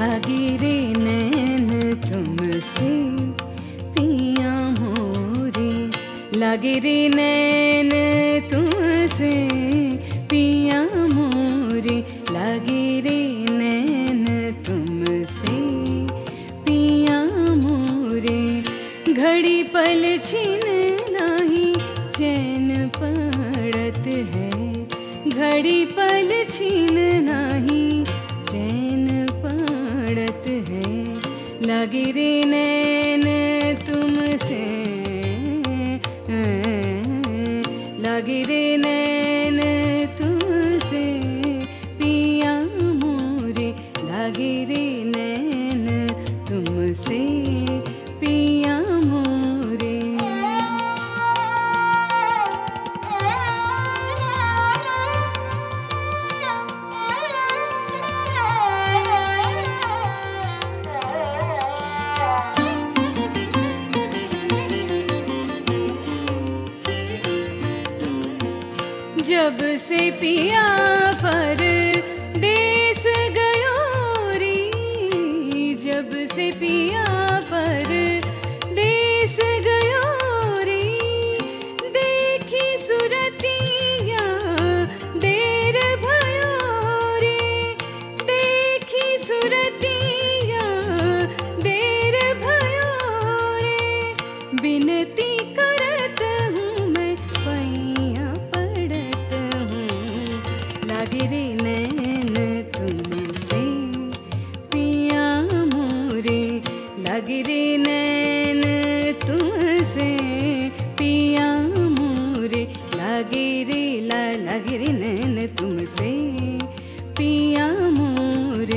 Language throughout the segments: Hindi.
लागे रे नैन तुमसे पिया मोरे, लागे रे नैन तुमसे पिया मोरे, लागे रे नैन तुमसे पिया मोरे। घड़ी पल छिन नाही चैन पड़त है, घड़ी पल छिन नाही चैन पड़त है, लागे रे नैन तुमसे, लागे रे नैन तुमसे पिया मोरे, लागे रे नैन तुमसे पिया मोरे। जब से पिया पर देश गयो री, जब से पिया पर देश गयो री, देखी सुरतिया देर भयो रे, देखी सुरतिया देर भयो रे, बिनती करत हूँ मैं पैया पड़त हूँ, लागे रे नैन तुमसे पिया मोरे, लागे रे नैन तुमसे पिया मोरे, लागे रे लागे रे नैन तुमसे पिया मोरे।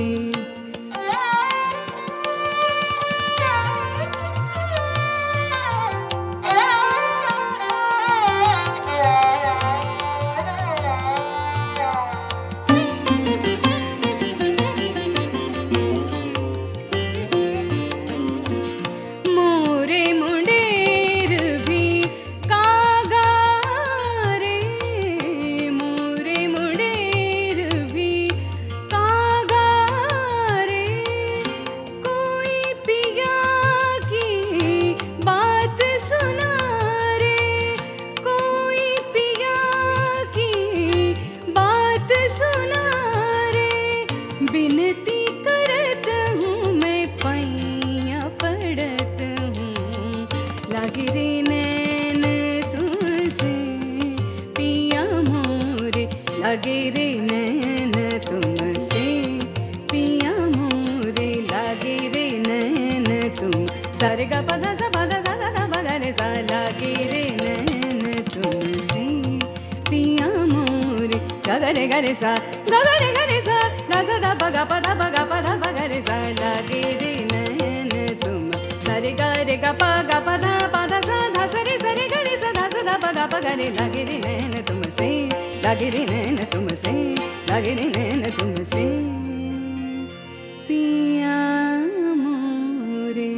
मोरे मुंडेर भी कागा रे, मोरे मुंडेर भी कागा रे, कोई पिया की बात सुना रे, कोई पिया की बात सुना रे, बिनती करत हूँ मैं पैया पड़त हूँ, लागे रे नैन तुमसे पिया मोरे, लागे रे नैन तुमसे पिया मोरे, लागे रे नैन तुम सारे गा पधा सा पधा सा सा धा गा रे सा, लागे रे नैन तुमसे पिया मोरे, गा गा रे सा गा रे सा धा सा धा गा पधा गा रे सा, लागे रे नैन तुम सारे गा पधा सा धा सरे गा रे सा धा सा धा गा रे, लागे रे नैन तुमसे, लागे रे नैन तुमसे, लागे रे नैन तुमसे पिया मोरे।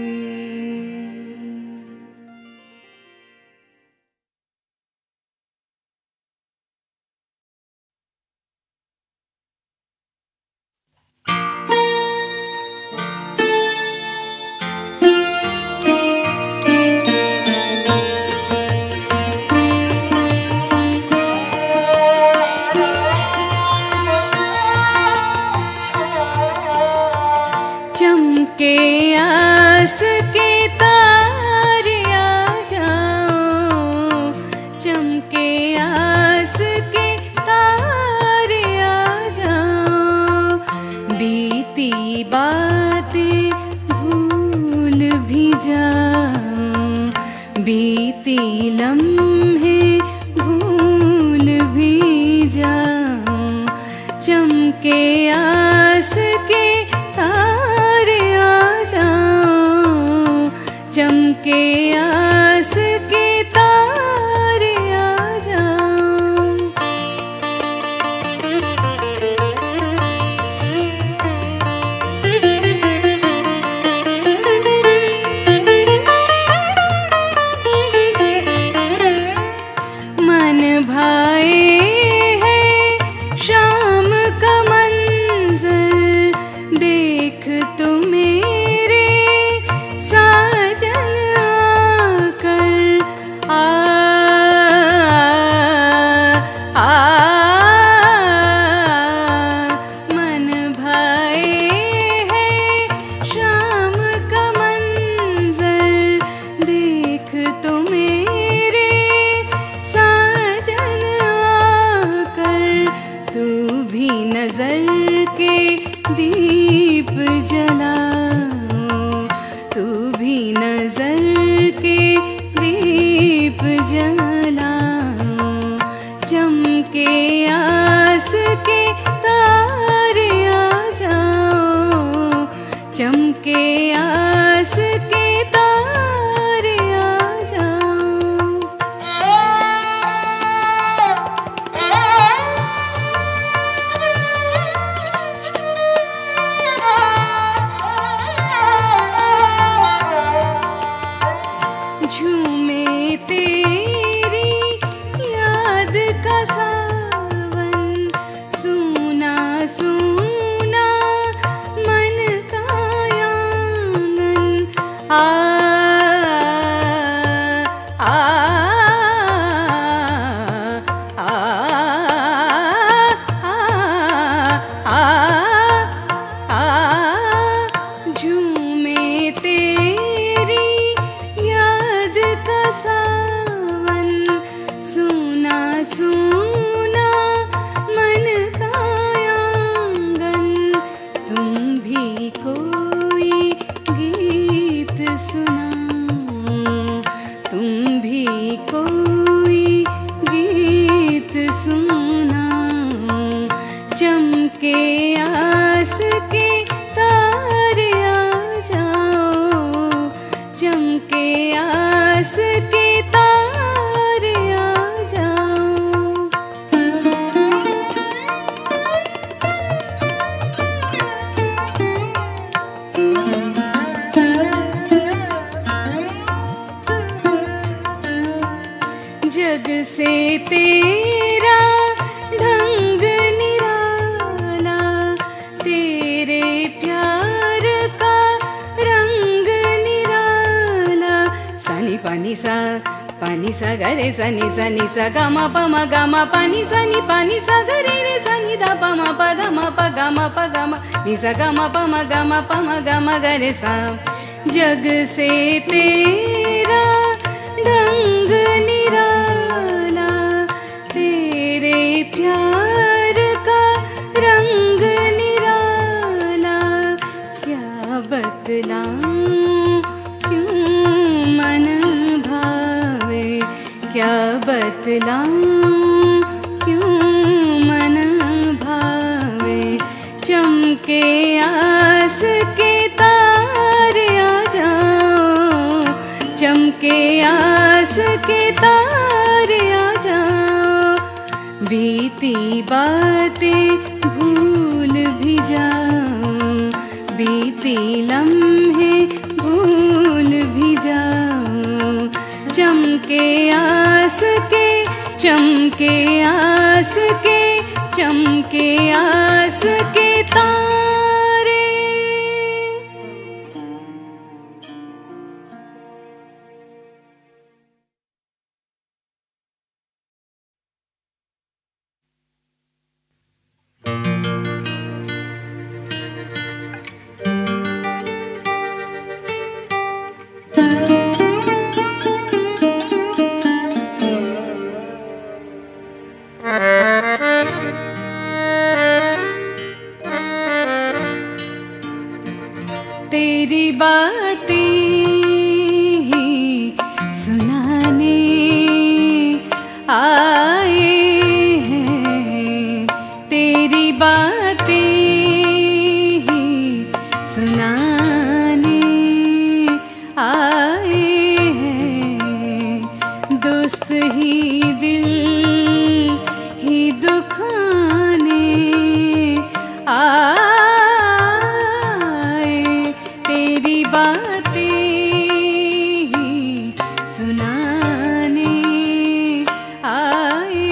चमके आस के तारे आ जाओ, चमके आस के तारे आ जाओ, बीती बातें भूल भी जाओ, बीती लम्हे भूल भी जाओ, चमके आस के तारे आ जाओ, चमके आस के तारे आ जाओ। चमके आस के तारे आ जाओ। झूमे तेरी याद का सावन, सूना सूना मन का आंगन। आ आ आ आ आ झूमे तेरी याद का सावन, सूना सूना मन का आंगन। तुम भी कोई गीत सुनाओ, तुम भी कोई गीत सुनाओ। चमके आस के तारे आ जाओ, चमके आस के तारे आ जाओ। जग से तेरा ढंग निराला, तेरे प्यार का रंग निराला। सनी पानी सा गरे सनी सनी सा गा मा प म गा मा पानी सा गरे रे सनी दा प म प ध म प गा मा नि सा गा मा प म गा मा प म गा मा गरे सा। जग से तेरा ढंग निराला, तेरे प्यार का रंग निराला। क्या बतलाऊं क्यों मन भावे, क्या बतलाऊं क्यों मन भावे। चमके आस के तारे आ जाओ, चमके आस के तारे आ जाओ। बीती बातें भूल भी जाओ, बीती लम्हे भूल भी जाओ। चमके आस के, चमके आस के, चमके आस के तारे। तेरी बातें ही सुनाने आए हैं, तेरी बातें ही सुनाने आए हैं। दोस्त ही दिल ही दुखाने आए, तेरी बातें ही सुनाने आए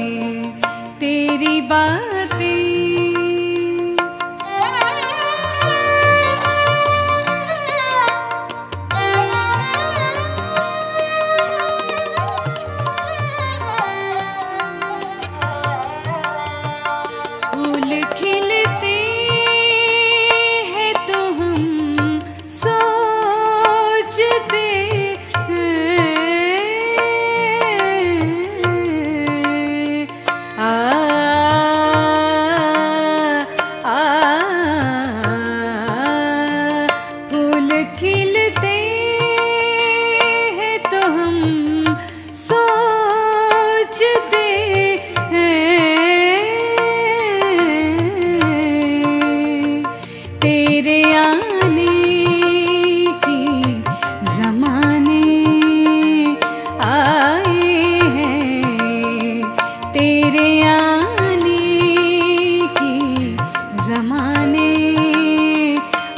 हैं। तेरी बातें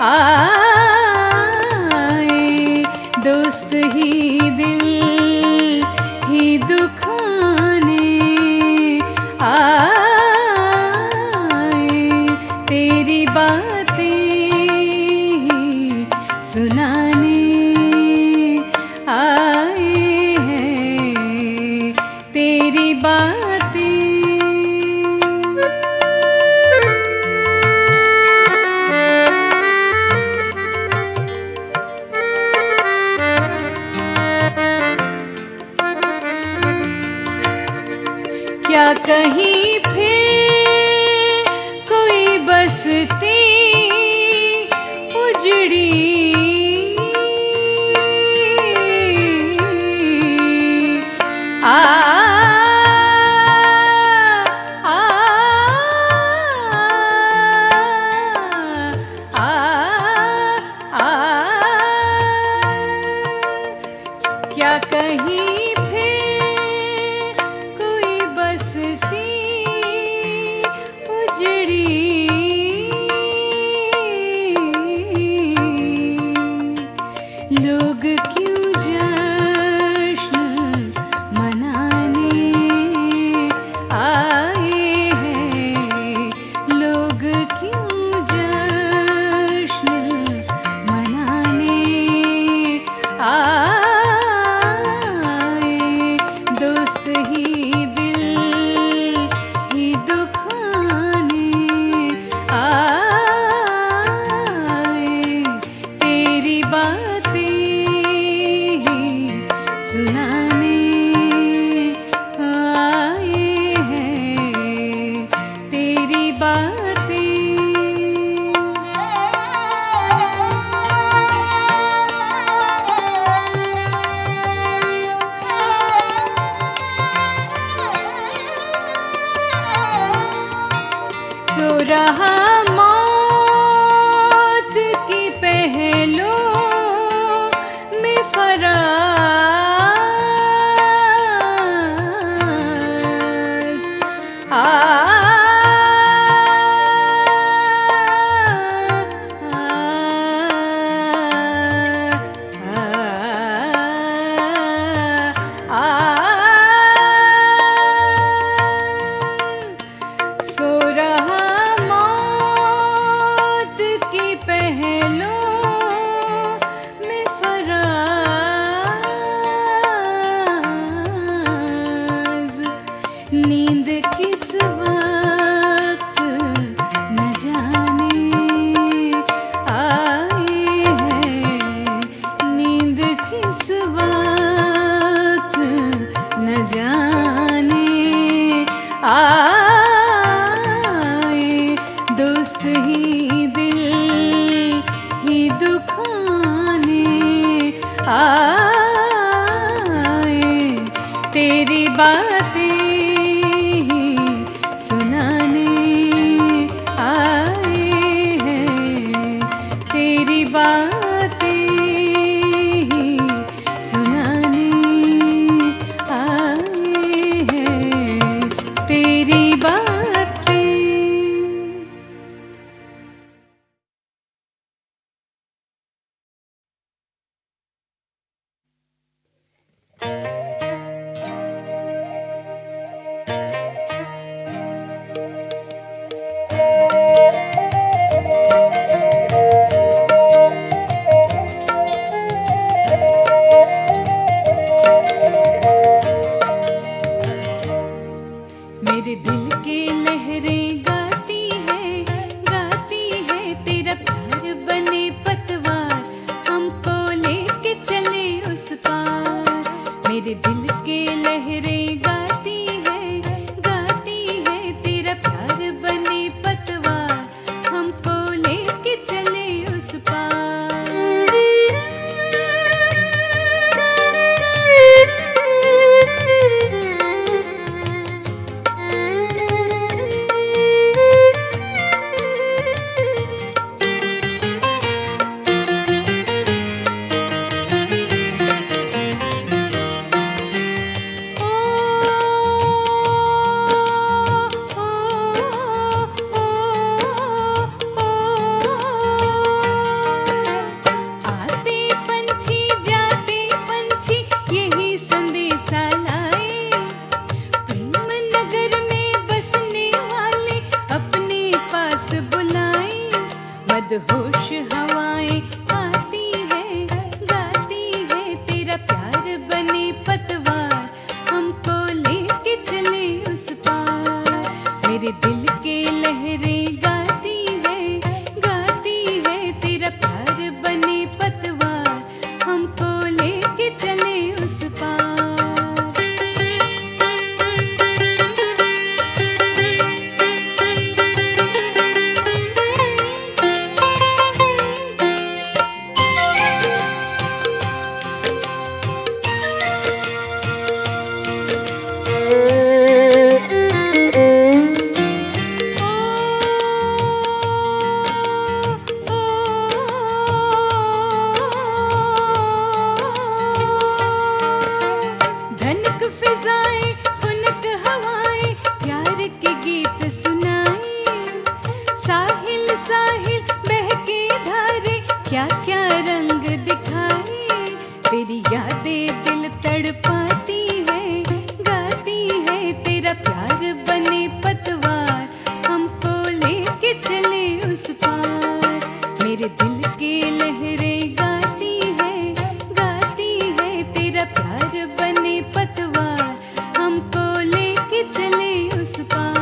आए दोस्त ही दिल ही दुखाने आए तेरी बातें ही सुनाने आए हैं तेरी बातें। क्या कहीं फिर कोई बसती उजड़ी आ क्या कहीं फिर कोई बसती उजड़ी लोग क्यों जश्न मनाने आए हैं लोग क्यों जश्न मनाने आए दोस्त ही दिल ही दुखाने आए तेरी बातें ही सुनाने आए हैं तेरी बातें। सो रहा मौत की पहलों में फराज सो रहा मौत की पहलों में फराज नींद किस वक्त न जाने आए हैं नींद किस वक्त न जाने आए दोस्त ही दिल ही दुखाने आए तेरी बातें ही सुनाने आए हैं तेरी बातें ही सुनाने आए हैं तेरी बातें। मदहोश हवाएं गाती है तेरा प्यार बने पतवार हमको लेके चले उस पार। मेरे दिल के लहरें गाती है तेरा प्यार बने पतवार हमको लेके चले उस पार। क्या क्या रंग दिखाए तेरी यादें दिल तड़पाती है गाती है तेरा प्यार बने पतवार हमको लेके चले उस पार। मेरे दिल के लहरें गाती है तेरा प्यार बने पतवार हमको लेके चले उस पार।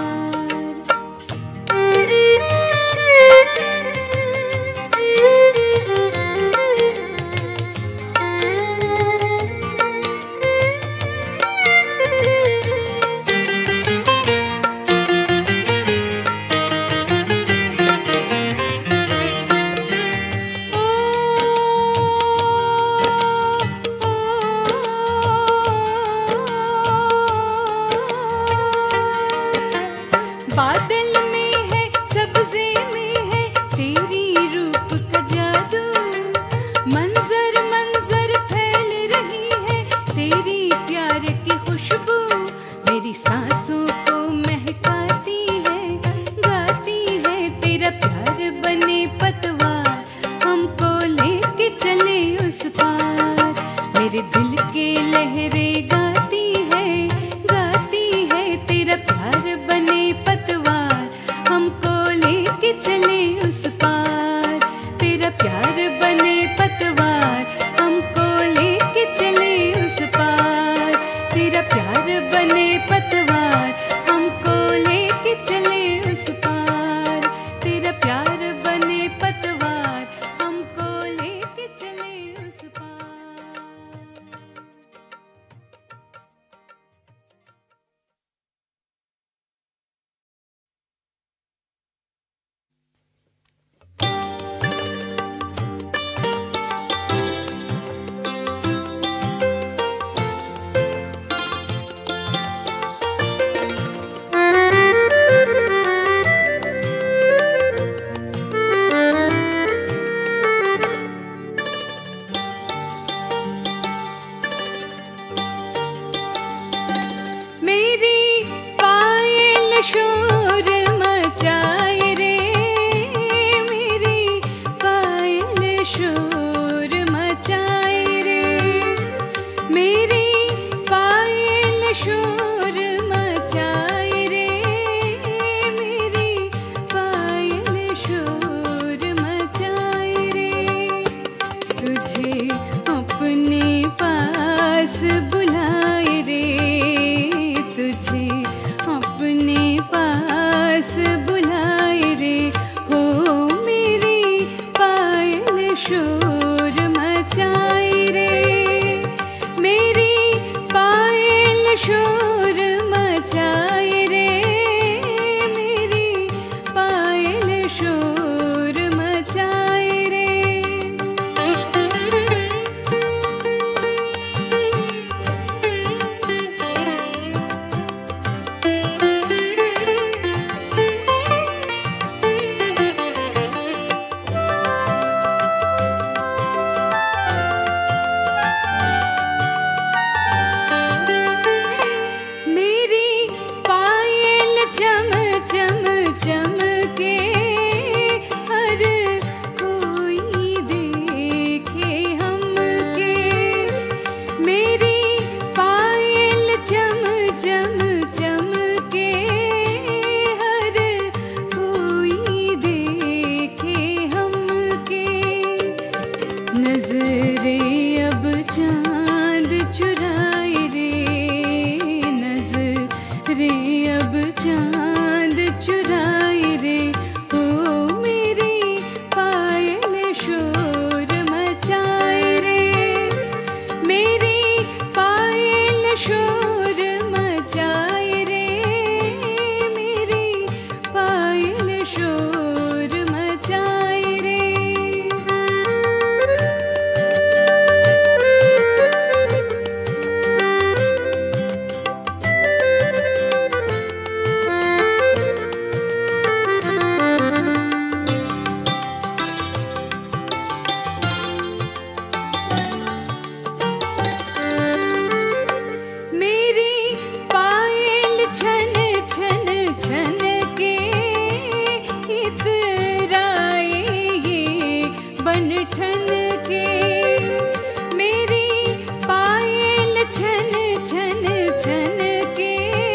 ठन के, मेरी पायल छन छन छन के,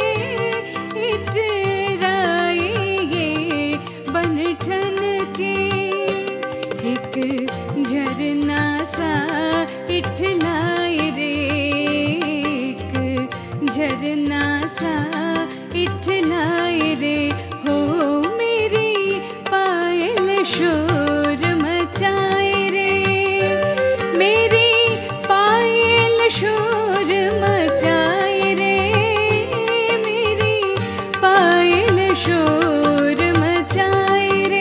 इटराए ये बन ठन के। एक झरना सा इठलाए रे, एक झरना सा इठलाए रे, हो मेरी पायल शोर मचाए रे, मेरी पायल शोर मचाए रे, मेरी पायल शोर मचाए रे।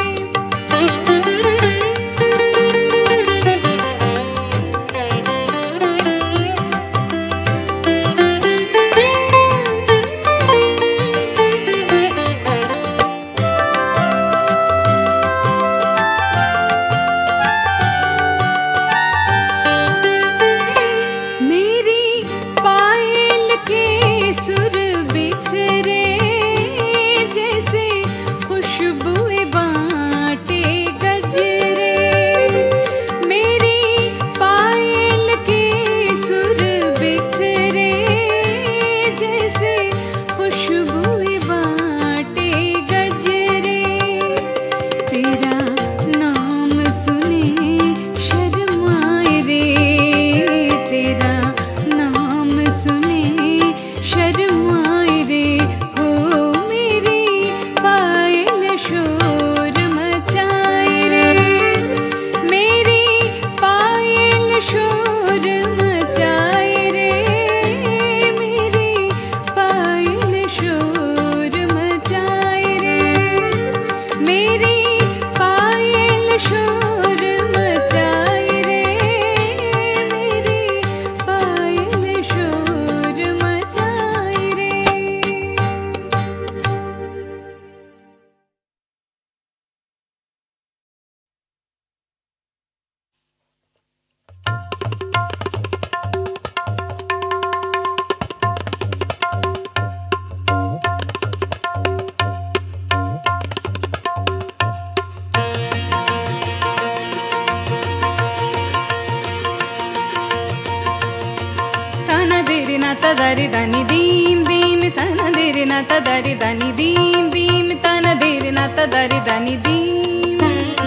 तदरि दनि दीम दीम तन दिरि न तदरि दनि दीम दीम तन दिरि न तदरि दनि दीम।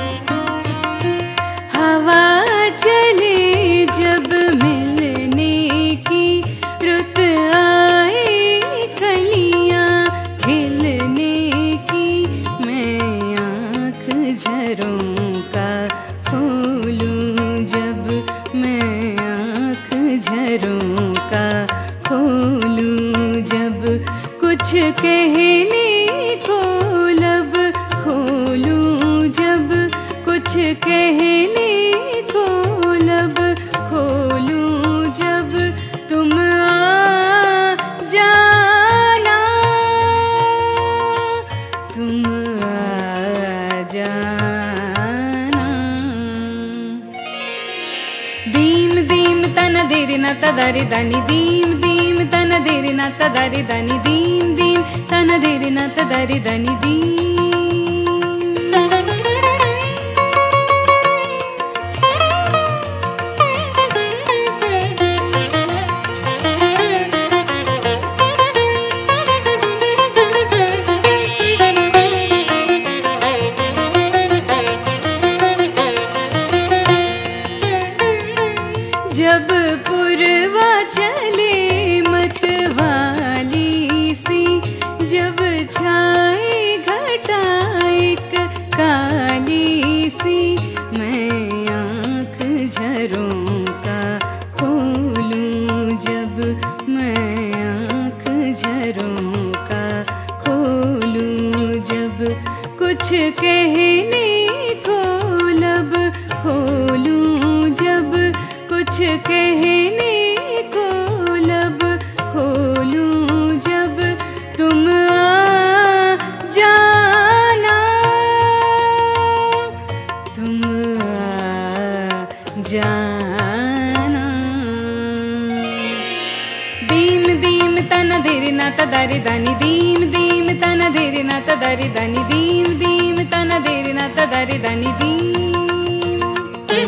हवा चले जब मिलने की रुत आए, कलियां खिलने की, मैं आँख झरोंका खोलूं जब, मैं आँख झरोंका खोलूं जब, कुछ कहने को लब खोलूं जब, कुछ कहने को लब खोलूं जब, तुम आ जाना, तुम आ जाना। दीम दीम तन दिरि न तदरि दनि दीम दीम तन दिरि न तदरि दनि दीम दीम तन दिरि न तदरि दनि दीम। जब पुरवा चले मतवाली सी, जब छाए घटा एक काली सी, मैं आँख झरोंका खोलूं जब, मैं आँख झरोंका खोलूं जब, कुछ कहने को लब खोलूं जब, कुछ कहने को लब खोलूं जब, तुम आ जाना, तुम आ जाना। दीम दीम तन दिरि न तदरि दनि दीम दीम तन दिरि न तदरि दनि दीम दीम तन दिरि न तदरि दनि दीम।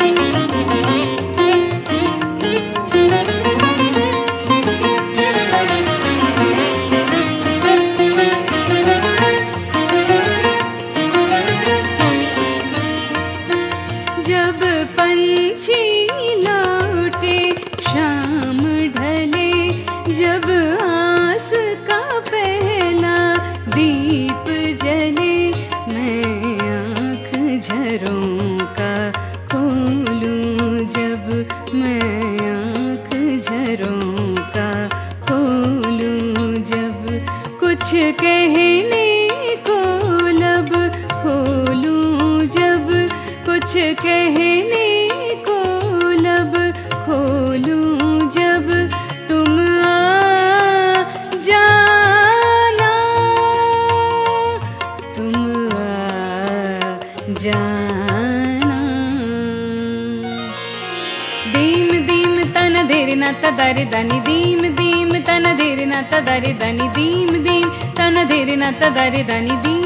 जब पंछी लौटे शाम ढले, जब आस का पहला दीप जले, मैं आँख झरोंका खोलूं जब, मैं आँख झरोंका खोलूं जब, कुछ कहने को लब खोलूं जब, कुछ कहने को लब खोलूं जब, तुम आ जाना, तुम आ जाना। दीम दीम तन धीर न तदरि दनि, दीम दीम तन धीर न तदरि दनि, दीम दीम तन धीर न तदरि दनि दीम।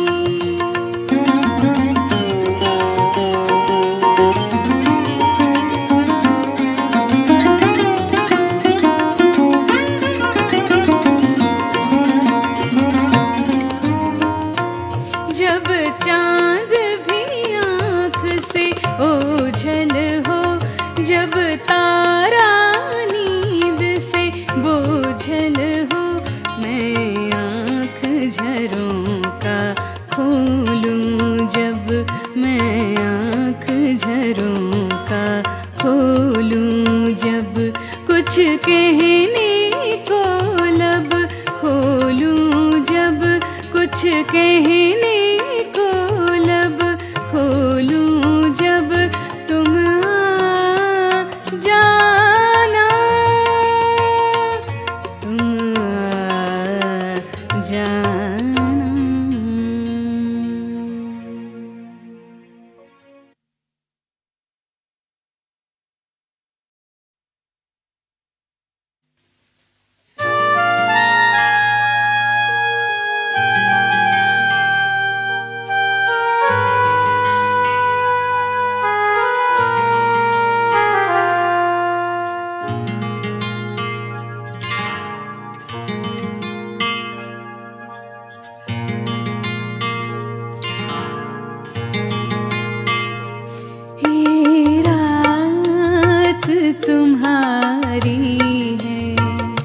जब चांद भी आँख से ओझल हो, जब तारा नींद से बोझल हो, मैं आँख झरोंका खोलूं जब, मैं आँख झरोंका खोलूं जब, कुछ कहने को लब खोलूं जब, कुछ कहने को लब खोलूं जब, तुम आ जाना, तुम आ जाना। तुम्हारी है,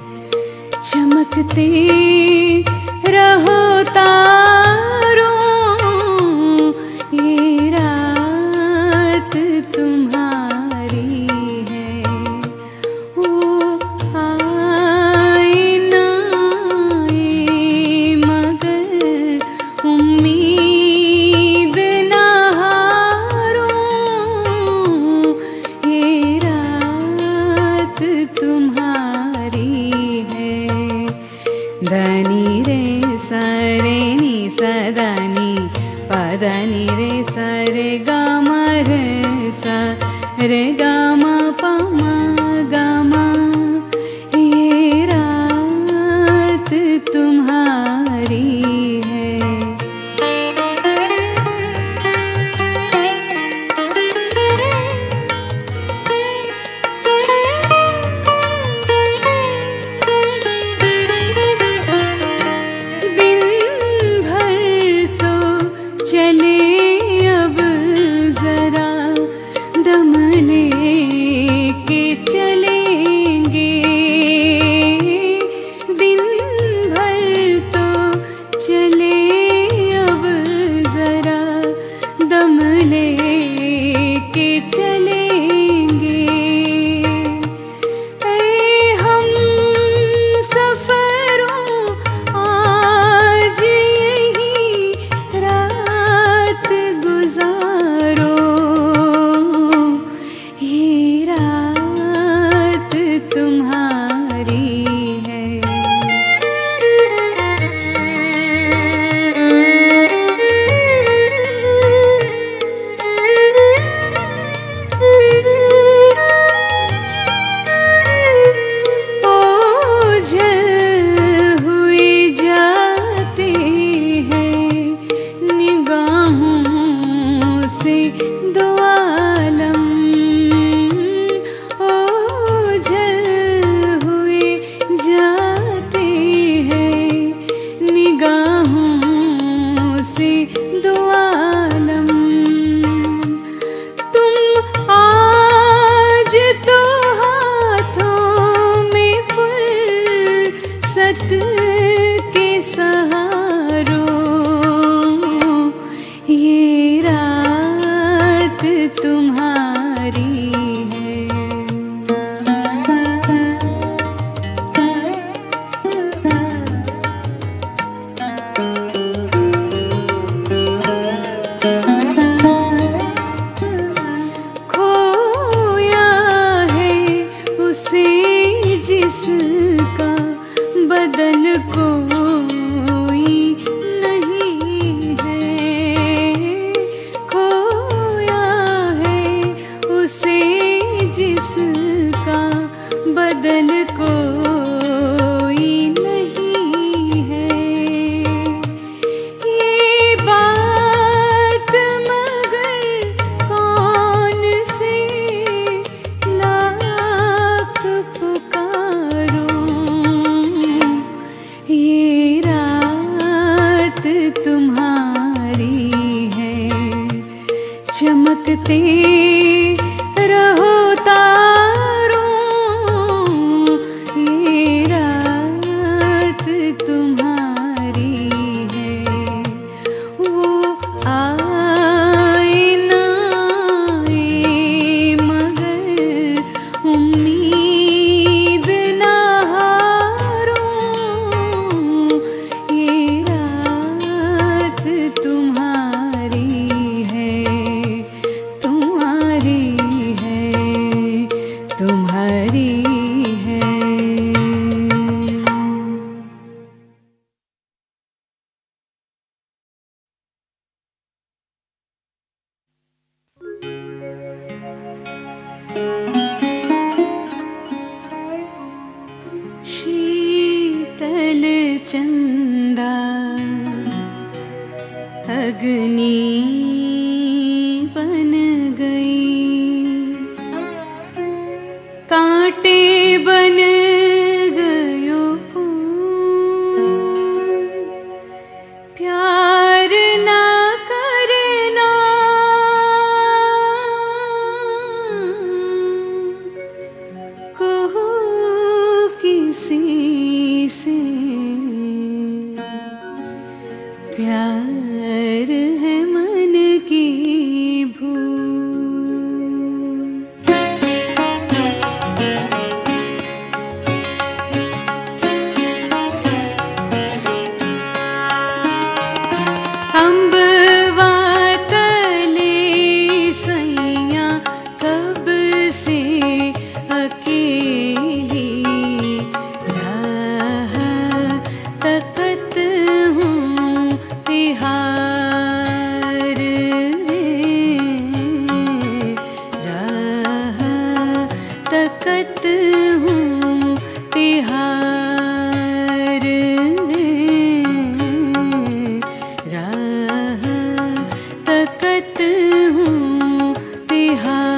चमकते रहो तारों, ये रात तुम्हारी है। ओ आए ना आए मगर उम्मीद ना हारो, ये रात तुम्हारी है। धनी रे सरे नि सदनी पदनी रे सरे गा म रे सा रे गा म प म गा म, ये रात तुम्हारी है। चले अब जरा दम ले चमकते रहो तारों, ये रात तुम्हारी है। वो आए ना आए मगर उम्मीद ना हारो, ये रात तुम्हारी है, तुम्हारी है, तुम्हारी है। शीतल चंदा अग्नि बन गई, कांटे बन गयो फूल। प्यार ना करना कहो किसी से, प्यार है मन की भूल। अम्बवा तले सैया कब से अकेली राह तकत हूँ तिहार रे, राह तकत हूँ तिहार रे, राह तकत हूँ तिहार।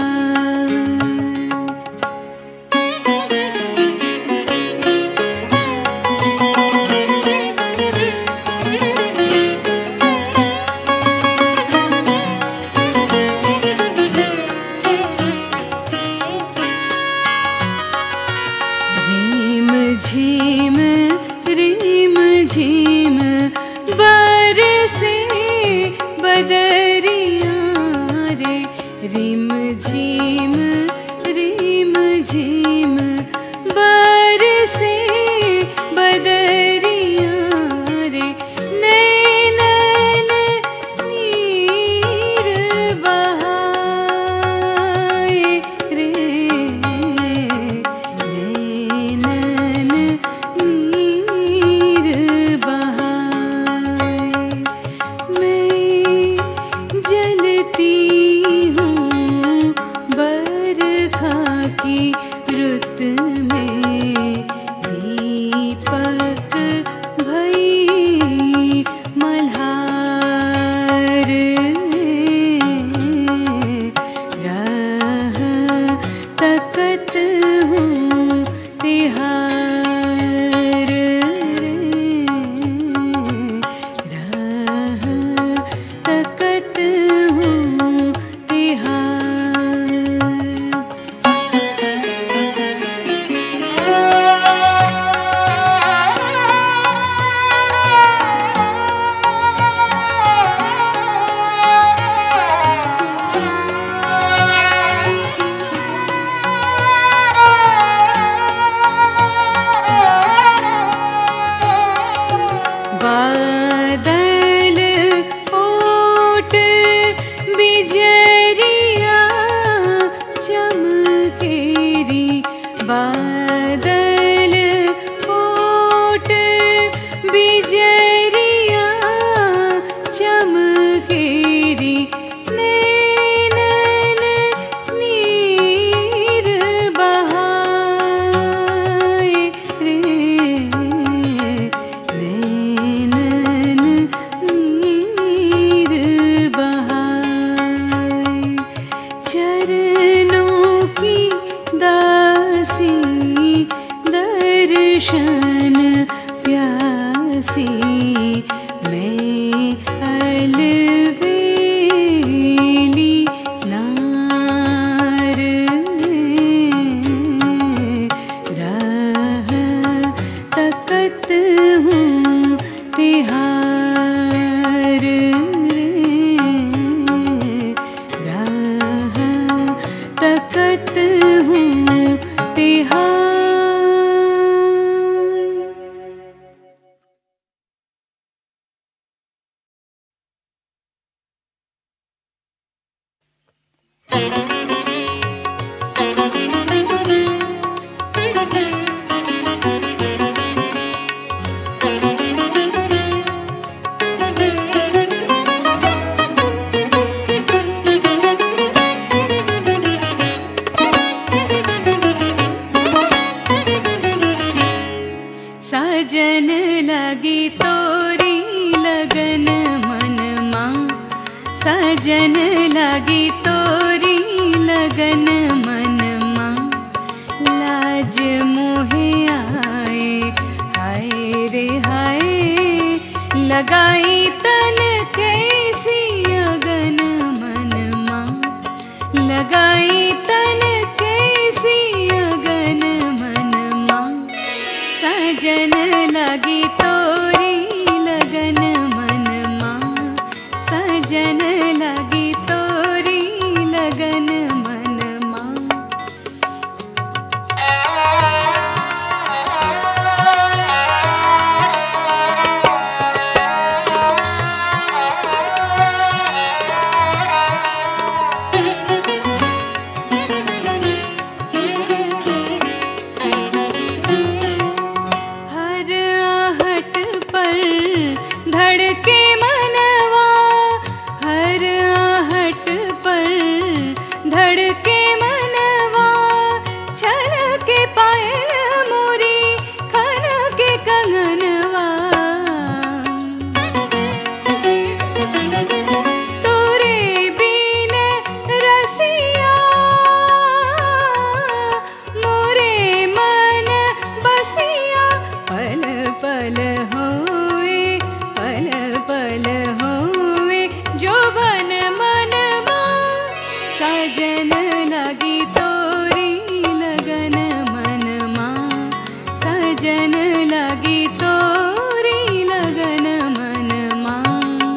रिम झिम बरसे बदरिया रे, रिम झिम बरसे बदरिया रे। नैनन नीर बहाए रे, नैनन नीर बहाए। मैं जलती हूँ बरखा की रुत में, दीपक भई मल्हार रे, राह तकत हूँ तिहार रे, राह तकत हूँ तिहार। बादल ओट बिजरिया चमकेरी, बादल ओट बिजरिया चमकेरी। नैनन नीर बहाए रे, नैनन नीर बहाए। चरणों की दासी दर्शन प्यासी, मैं अलवेली लगाई तन कैसी अगन मन माँ, लगाई तन कैसी अगन मन माँ। सजन लगी तोरी लगन मन माँ, सजन लगी तोरी लगन मन माँ। धड़के मनवा, हर आहट पर धड़के मनवा। छलके पायल मोरी खनके कंगनवा। तोरे बिन रसिया मोरे मन बसिया। पल पल होए पल पल होए जोबन मन माँ। सजन लगी तोरी लगन मन माँ, सजन लगी तोरी लगन मन माँ।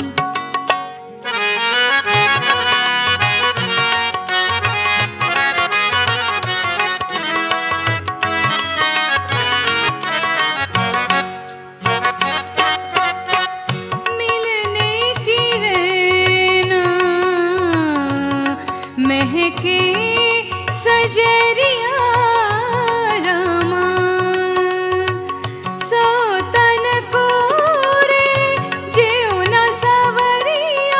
महके सजरिया रामा। सोतन को रे जेऊ न सवरिया।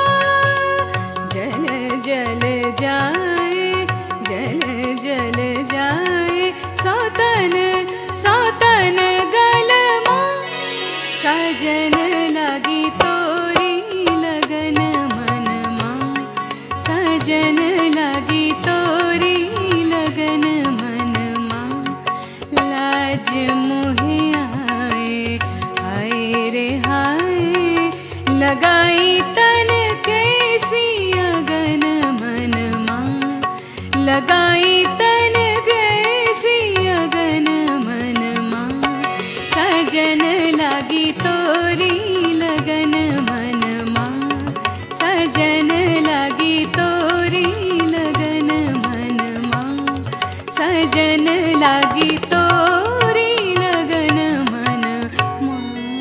जल जल जाए जल जल जाए सोतन सोतन गलमा। सजन लगी तोरी लगन मन माँ, सजन लगी तोरी लगन मन माँ। लाज मोहे आए हाय रे हाय, लगाई तन कैसी अगन मन माँ, लगाई तन कैसी अगन मन माँ। सजन लगी तोरी लगन मन माँ, सजन लगी तोरी लगन मन माँ, सजन लगी तोरी लगन मन माँ।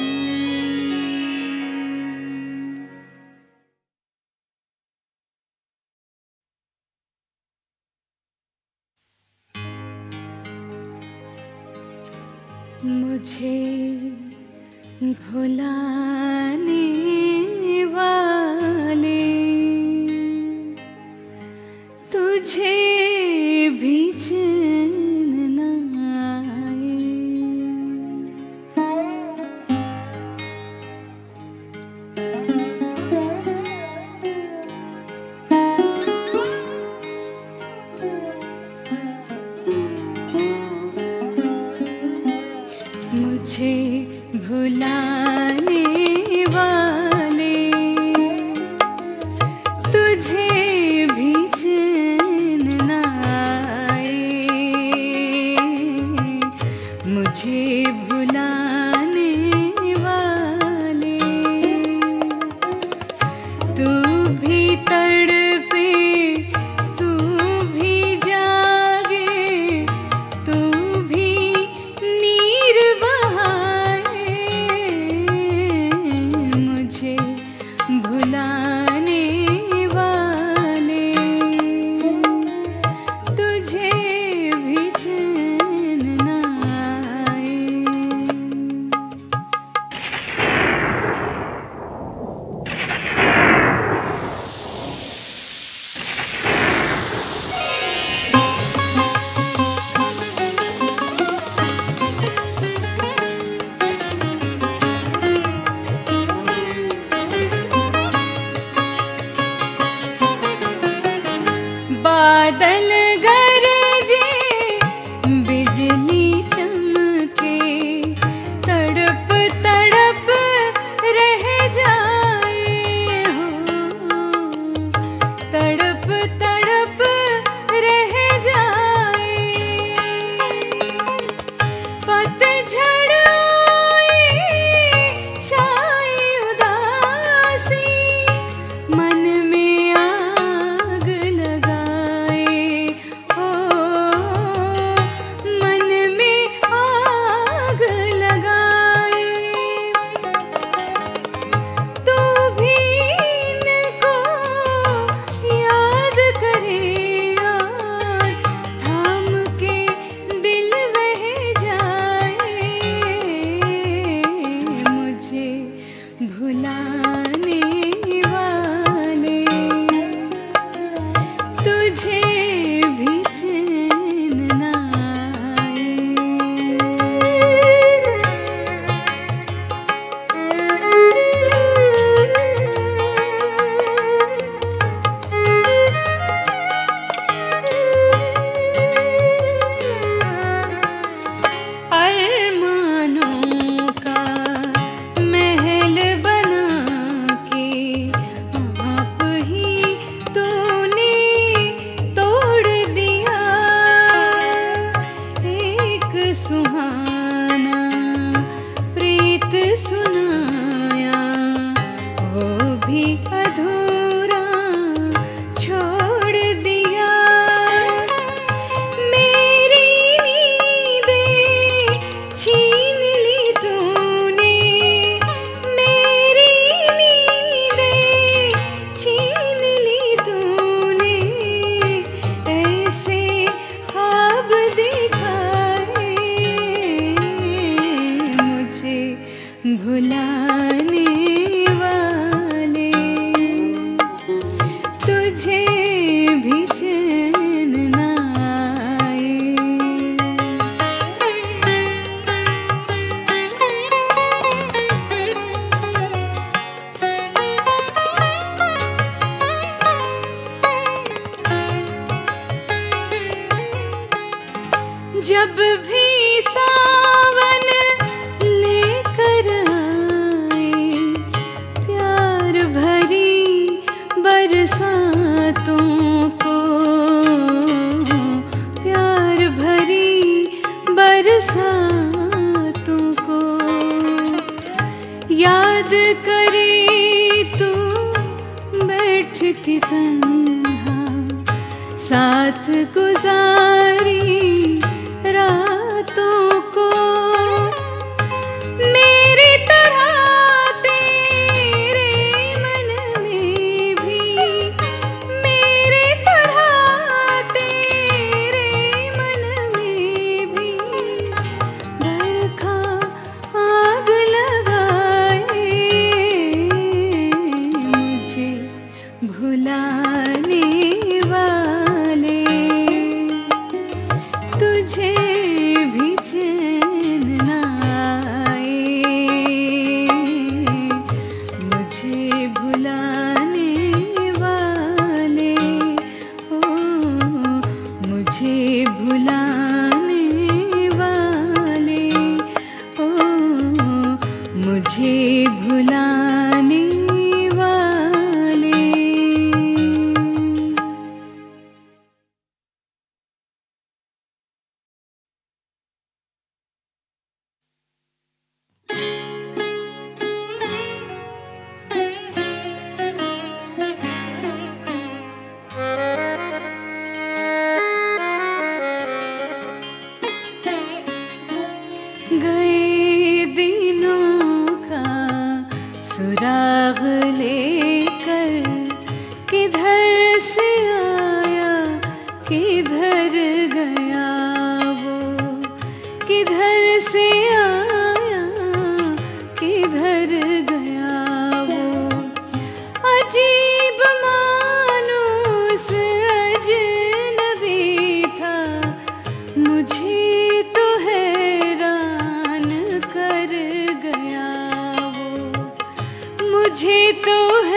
मुझे भुलाने वाले तुझे भी चैन न आए। मुझे भुलाने वाले तुझे भी चैन न आए। मुझे भुलाने वाले तू भी तड़पे तू भी जागे, तू भी नीर बहाए। मुझे भुलाने वाले तुझे भी चैन न आए। बादल गरजे बिजली चमके, तड़प तड़प रह तुझे भी चैन ना आए। अरमानों का महल बना के आप ही तूने तोड़ दिया। एक सुहाना प्रीत सुनाया, वो भी अधूरा छोड़ दिया। मेरी नींदें छीन ली तूने, मेरी नींदें छीन ली तूने। ऐसे ख्वाब दिखाए मुझे भुलाने वाले, तुझे भी चैन ना आए। जब भी सावन लेकर आए प्यार भरी बरसातों को, प्यार भरी बरसातों को याद करे तू बैठ के तन्हा, साथ गुजारी रातों को। मेरी तरह तेरे मन में भी, मेरी तरह तेरे मन में भी बरखा आग लगाए मुझे भुलाने वाले, तुझे भी चैन ना आए। मुझे भुलाने वाले, ओ मुझे भुलाने वाले, ओ मुझे भुलाने वाले। गए दिनों का सुराग लेकर किधर से आया किधर गया वो, किधर से आया किधर गया वो। अजीब मानूस अजनबी था, मुझे तो हैरान कर गया वो, मुझे तो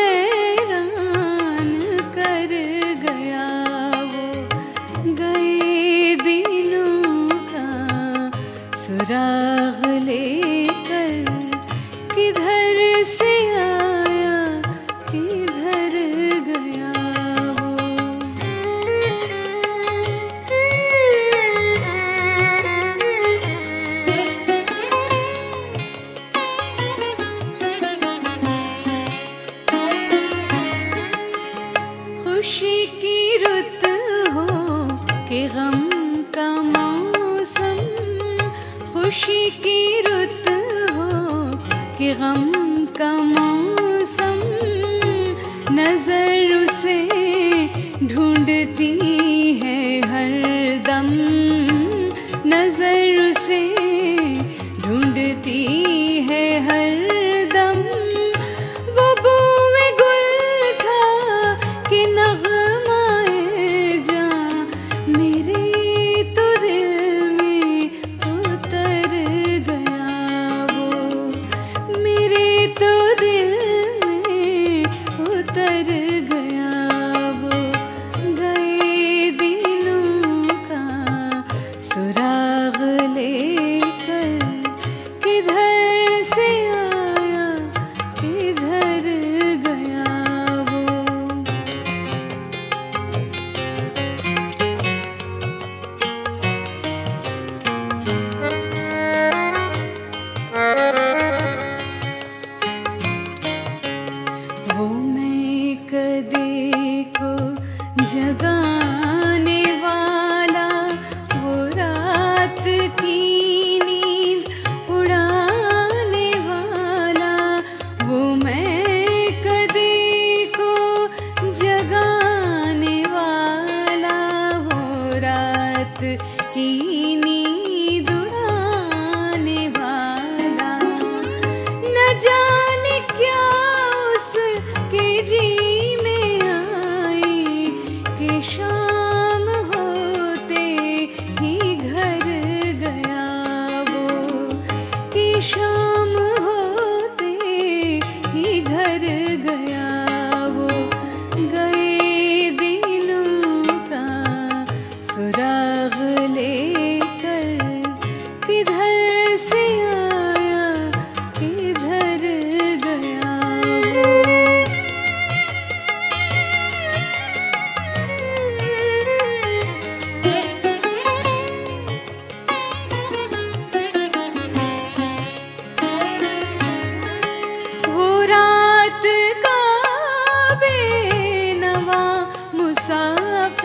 हैरान कर गया वो। गए दिनों का सुराग लेकर किधर से आया किधर गया वो। खुशी की रुत हो कि गम का मौसम, खुशी की रुत हो कि गम का मौसम। नजर उसे ढूंढती है हर दम, नजर उसे ढूंढती है हर दम। वो बूए गुल था कि नगमाए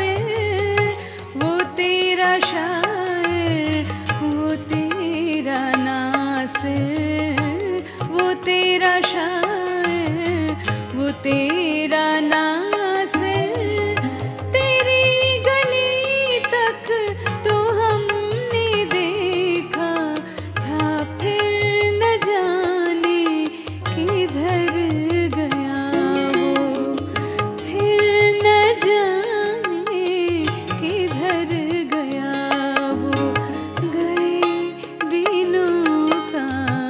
शायर, वो तेरा शायर, वो तेरा नासिर, वो तेरा शायर, वो तेरा नासिर। तेरी गली तक तो हमने देखा था, फिर न जाने किधर गया वो, फिर न जाने किधर गया वो। गए दिनों का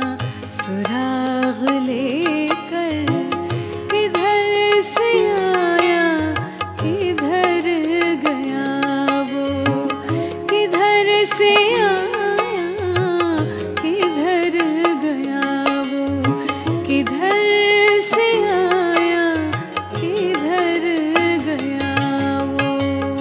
सुराग लेकर, किधर से आया किधर गया वो, किधर से आया किधर गया वो, किधर से आया किधर गया वो।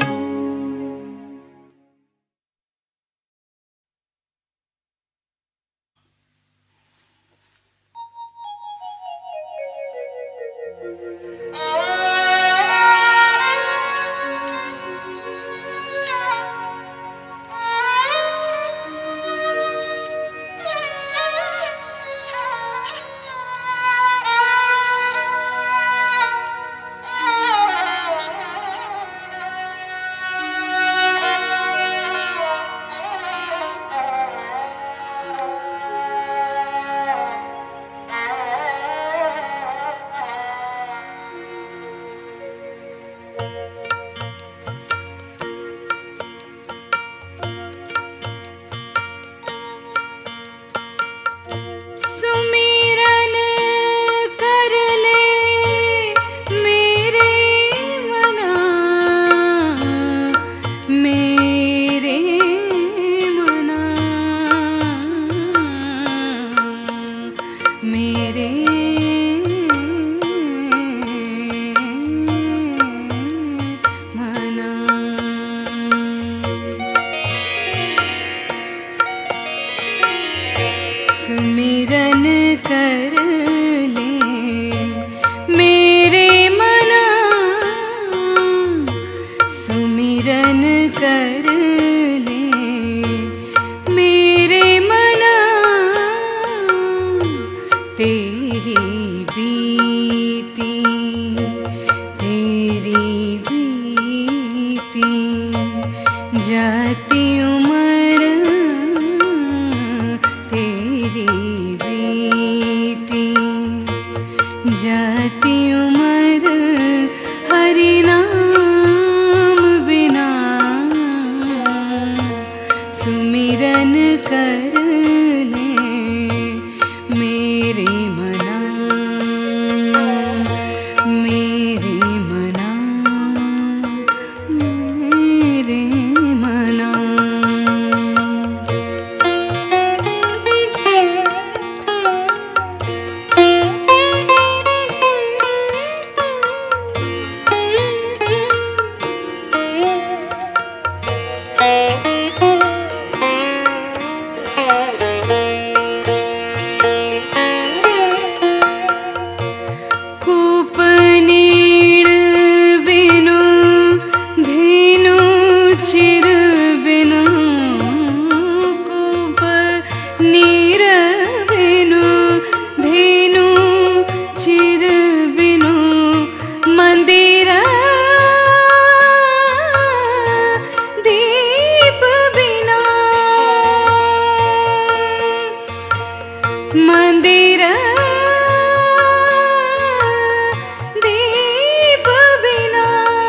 सुमिरन कर ले मेरे मना, मेरे मना, मेरे मना। सुमिरन कर ले मेरे मना, सुमिरन कर ले मेरे मना। तेरी बीती, तेरी बीती जाती उम्र, तेरी बीती जाती उम्र, हरि नाम बिना। सुमिरन कर ले मेरे मना, मेरे मना, मेरे मना। मंदिर दीप बिना,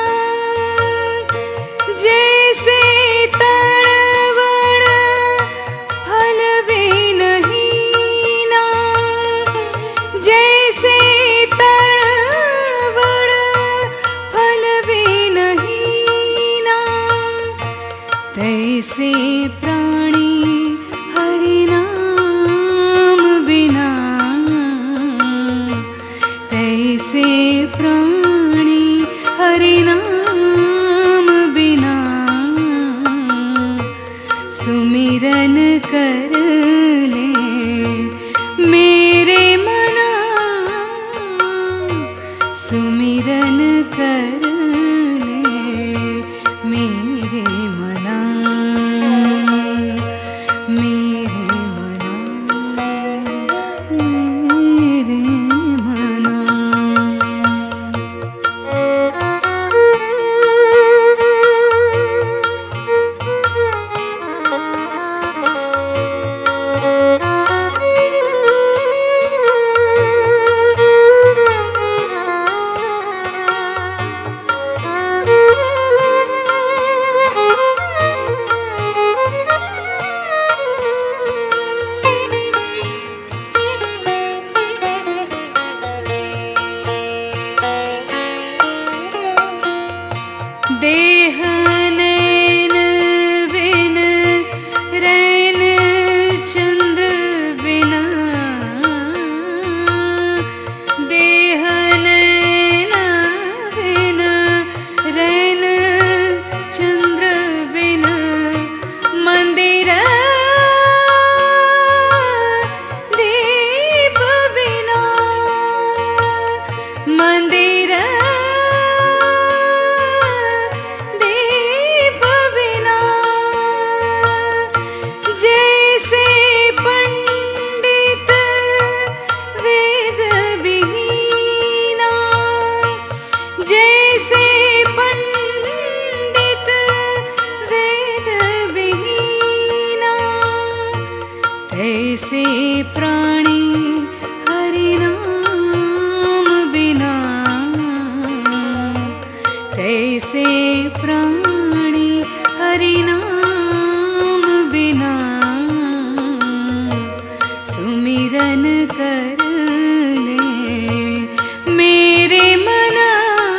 जैसे तड़वड़ फल भी नहीं ना, जैसे तड़वड़ फल भी नहीं ना। तैसे प्राणी हरि नाम बिना, तैसे प्राणी हरि नाम बिना। सुमिरन कर ले मेरे मना, सुमिरन कर ले तैसे प्राणी हरि नाम बिना, तैसे प्राणी हरि नाम बिना, सुमिरन कर ले मेरे मना,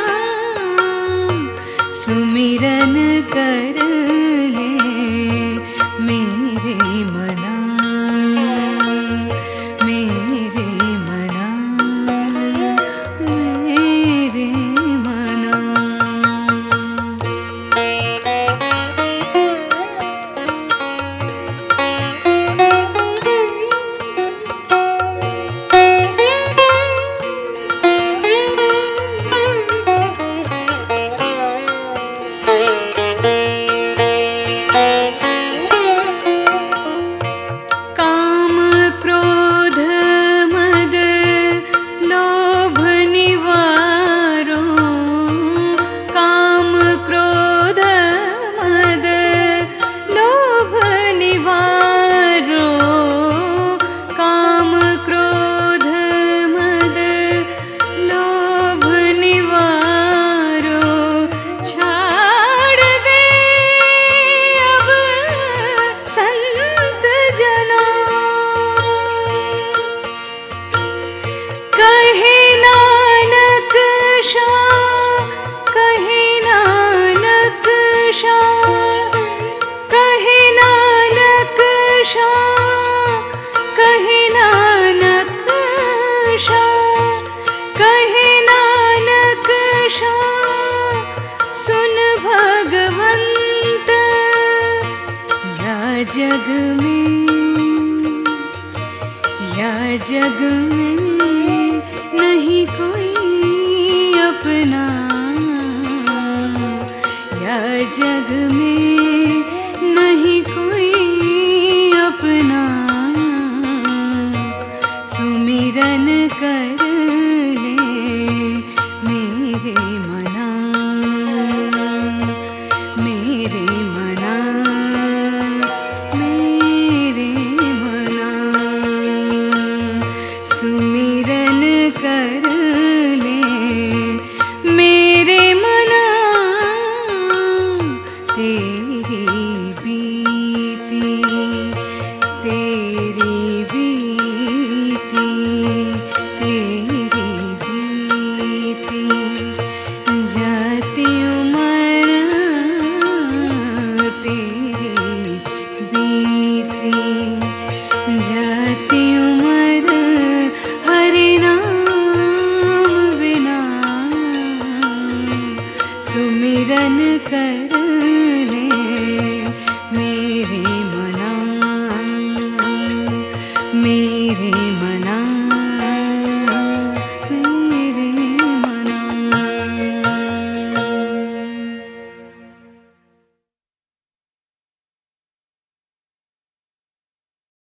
सुमिरन कर ले मेरे मना, मेरे मना, मेरे मना। जग में, या जग में नहीं कोई अपना, या जग में नहीं कोई अपना, सुमिरन कर ले मेरे मना, मेरे मना, सुमिरन कर ले मेरे मना, तेरी बीती, तेरी बीती, तेरी बीती, जाती उम्र तेरी बीती, जाती उम्र हरि नाम बिना, सुमिरन कर ले मेरे मना, मेरे मना।